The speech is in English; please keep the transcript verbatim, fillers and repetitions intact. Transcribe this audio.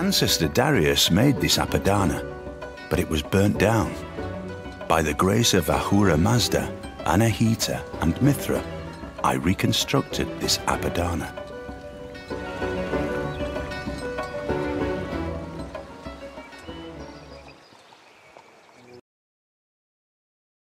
ancestor Darius made this Apadana, but it was burnt down. By the grace of Ahuramazda, Anahita, and Mithra, I reconstructed this Apadana.